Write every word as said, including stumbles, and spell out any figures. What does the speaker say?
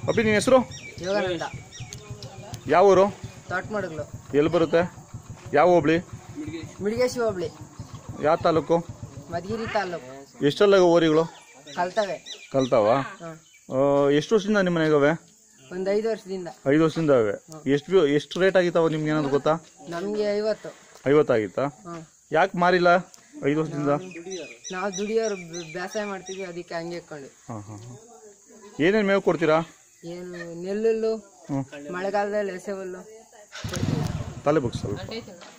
ಅಪ್ಪಿ ನಿನ್ನ ಹೆಸರು? ಯೋಗಾನಂದ. ಯಾವ ಊರು? ತೋಟಮಡಗ್ಲು. ಎಲ್ಲಿ ಬರುತ್ತೆ? ಯಾವ ಹೋಬಳಿ? ಮಿಡಿಗೇಶಿ ಹೋಬಳಿ. ಯಾವ ತಾಲೂಕು? ಮಧುಗಿರಿ ತಾಲೂಕು. ಎಷ್ಟೆಲ್ಲ ಓರಿಗಳು ಕಲ್ತವೆ? ಕಲ್ತಾವ. ಎಷ್ಟು ವರ್ಷದಿಂದ ನಿಮ್ಮ ಮನೆಗವೆ? ಒಂದ್ ಐದು ವರ್ಷದಿಂದ. ಐದು ವರ್ಷದಿಂದ ಅವೆ. ಎಷ್ಟು ಎಷ್ಟು ರೇಟ್ ಆಗಿತ್ತಾವ ನಿಮ್ಗೆ ಏನಾದ್ರು ಗೊತ್ತಾ? ನಮ್ಗೆ ಐವತ್ತು. ಐವತ್ತಾಗಿತ್ತಾ? ಯಾಕೆ ಮಾರಿಲ್ಲ ಐದು ವರ್ಷದಿಂದ? ನಾವು ದುಡಿಯೋರು ಬೇಸಾಯ ಮಾಡ್ತೀವಿ, ಅದಕ್ಕೆ ಹಂಗೆ ಇಟ್ಕೊಂಡು. ಹಾಂ ಹಾಂ ಹಾಂ. ಏನೇನು ಮೇವು ಕೊಡ್ತೀರಾ? ಏನು ನೆಲ್ಲುಲ್ಲು, ಮಳೆಗಾಲದಲ್ಲಿ ಎಸೆ ಹುಲ್ಲು. ತಲೆ ಬಗ್ಸಲ್ಲ.